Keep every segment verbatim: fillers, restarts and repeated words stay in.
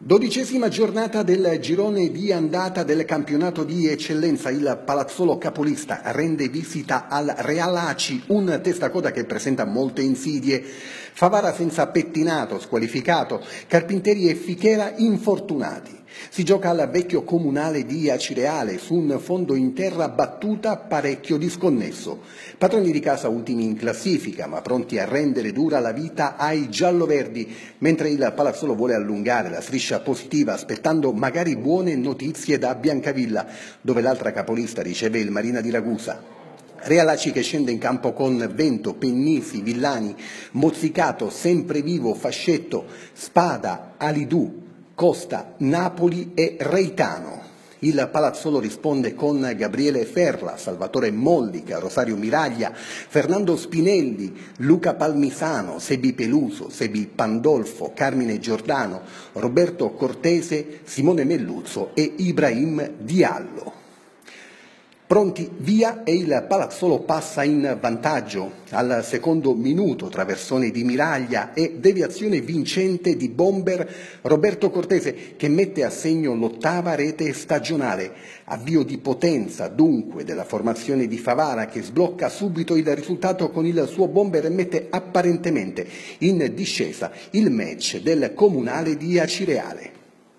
Dodicesima giornata del girone di andata del campionato di eccellenza. Il Palazzolo capolista rende visita al Real Aci, un testacoda che presenta molte insidie. Favara senza pettinato, squalificato, Carpinteri e Fichera infortunati. Si gioca al vecchio comunale di Acireale su un fondo in terra battuta parecchio disconnesso. Padroni di casa ultimi in classifica, ma pronti a rendere dura la vita ai gialloverdi, mentre il Palazzolo vuole allungare la striscia positiva aspettando magari buone notizie da Biancavilla, dove l'altra capolista riceve il Marina di Ragusa. Real Aci che scende in campo con Vento, Pennisi, Villani, Mozzicato, Semprevivo, Fascetto, Spada, Alidù, Costa, Napoli e Reitano. Il Palazzolo risponde con Gabriele Ferla, Salvatore Mollica, Rosario Miraglia, Fernando Spinelli, Luca Palmisano, Sebi Peluso, Sebi Pandolfo, Carmine Giordano, Roberto Cortese, Simone Melluzzo e Ibrahim Diallo. Pronti via e il Palazzolo passa in vantaggio al secondo minuto, traversone di Miraglia e deviazione vincente di bomber Roberto Cortese che mette a segno l'ottava rete stagionale. Avvio di potenza dunque della formazione di Favara che sblocca subito il risultato con il suo bomber e mette apparentemente in discesa il match del comunale di Acireale.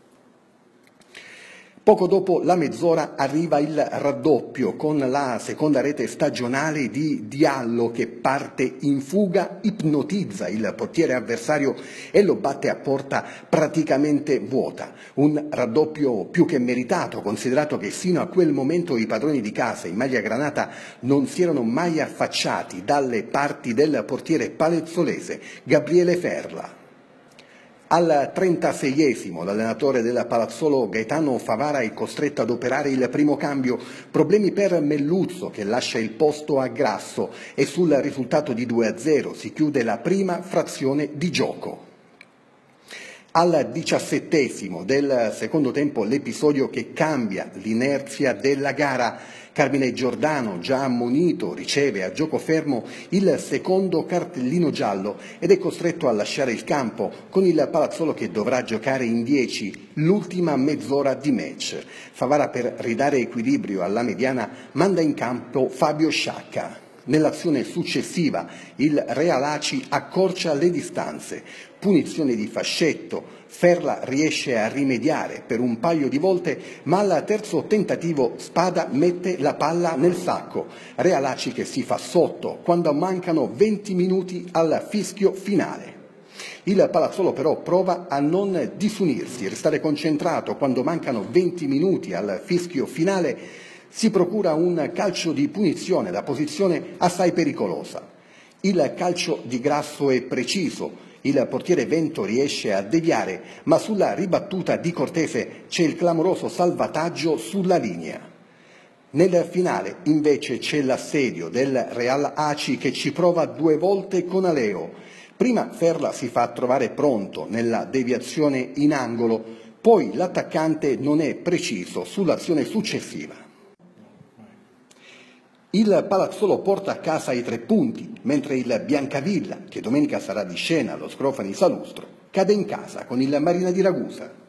Poco dopo la mezz'ora arriva il raddoppio con la seconda rete stagionale di Diallo che parte in fuga, ipnotizza il portiere avversario e lo batte a porta praticamente vuota. Un raddoppio più che meritato, considerato che sino a quel momento i padroni di casa in maglia granata non si erano mai affacciati dalle parti del portiere palezzolese Gabriele Ferla. Al trentaseiesimo l'allenatore del Palazzolo Gaetano Favara è costretto ad operare il primo cambio, problemi per Melluzzo che lascia il posto a Grasso e sul risultato di due a zero si chiude la prima frazione di gioco. Al diciassettesimo del secondo tempo l'episodio che cambia l'inerzia della gara. Carmine Giordano, già ammonito, riceve a gioco fermo il secondo cartellino giallo ed è costretto a lasciare il campo con il Palazzolo che dovrà giocare in dieci l'ultima mezz'ora di match. Favara per ridare equilibrio alla mediana manda in campo Fabio Sciacca. Nell'azione successiva il Real Aci accorcia le distanze, punizione di Fascetto, Ferla riesce a rimediare per un paio di volte, ma al terzo tentativo Spada mette la palla nel sacco. Real Aci che si fa sotto quando mancano venti minuti al fischio finale. Il Palazzolo però prova a non disunirsi, restare concentrato quando mancano venti minuti al fischio finale. Si procura un calcio di punizione da posizione assai pericolosa. Il calcio di Grasso è preciso, il portiere Vento riesce a deviare, ma sulla ribattuta di Cortese c'è il clamoroso salvataggio sulla linea. Nel finale invece c'è l'assedio del Real Aci che ci prova due volte con Aleo. Prima Ferla si fa trovare pronto nella deviazione in angolo, poi l'attaccante non è preciso sull'azione successiva. Il Palazzolo porta a casa i tre punti, mentre il Biancavilla, che domenica sarà di scena allo Scrofani Salustro, cade in casa con il Marina di Ragusa.